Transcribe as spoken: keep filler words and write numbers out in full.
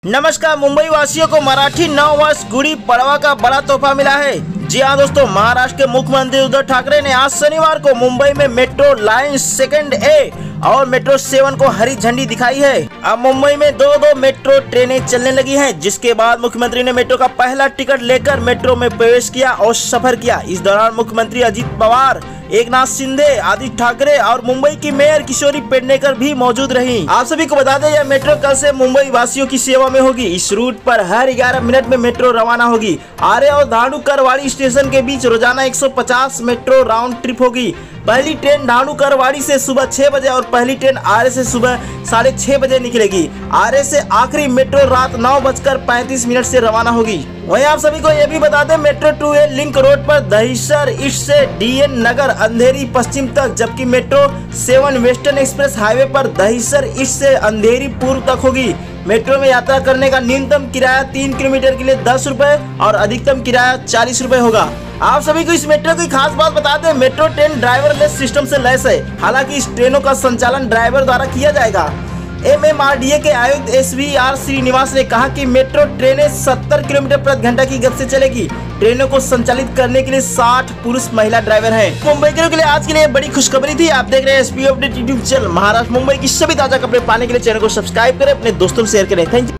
नमस्कार। मुंबई वासियों को मराठी नव वर्ष गुड़ी पड़वा का बड़ा तोहफा मिला है। जी हाँ दोस्तों, महाराष्ट्र के मुख्यमंत्री उद्धव ठाकरे ने आज शनिवार को मुंबई में मेट्रो लाइन सेकंड ए और मेट्रो सेवन को हरी झंडी दिखाई है। अब मुंबई में दो दो मेट्रो ट्रेनें चलने लगी हैं, जिसके बाद मुख्यमंत्री ने मेट्रो का पहला टिकट लेकर मेट्रो में प्रवेश किया और सफर किया। इस दौरान मुख्यमंत्री अजित पवार, एकनाथ शिंदे, आदित्य ठाकरे और मुंबई की मेयर किशोरी पेडनेकर भी मौजूद रहीं। आप सभी को बता दें, यह मेट्रो कल से मुंबई वासियों की सेवा में होगी। इस रूट पर हर ग्यारह मिनट में मेट्रो रवाना होगी। आर्य और धानुकरवाड़ी स्टेशन के बीच रोजाना एक सौ पचास मेट्रो राउंड ट्रिप होगी। पहली ट्रेन धानुकरवाड़ी से सुबह छह बजे और पहली ट्रेन आर्य से सुबह साढ़े छह बजे निकलेगी। आर्य से आखिरी मेट्रो रात नौ बजकर पैंतीस मिनट से रवाना होगी। वहीं आप सभी को यह भी बता दें, metro two A link road पर दहिसर ईस्ट से डीएन नगर अंधेरी पश्चिम तक, जबकि metro seven western express highway पर दहिसर ईस्ट से अंधेरी पूर्व तक होगी। मेट्रो में यात्रा करने का न्यूनतम किराया तीन किलोमीटर के लिए दस रुपए और अधिकतम किराया चालीस रुपए होगा। आप सभी को इस मेट्रो की खास बात बता दें, मेट्रो ट्रेन ड्राइवरलेस सिस्टम से लैस है। हालांकि इस ट्रेनों का संचालन ड्राइवर द्वारा किया जाएगा। एमएमआरडीए के आयुक्त एसवीआर श्रीनिवास ने कहा कि मेट्रो ट्रेनें सत्तर किलोमीटर प्रति घंटा की गति से चलेगी। ट्रेनों को संचालित करने के लिए साठ पुरुष महिला ड्राइवर हैं। मुंबई के लिए आज के लिए बड़ी खुशखबरी थी। आप देख रहे हैं SP update YouTube channel. Maharashtra Mumbai की सभी ताजा खबरें पाने के लिए चैनल को सब्सक्राइब करें, अपने दोस्तों से शेयर करें। Thank you.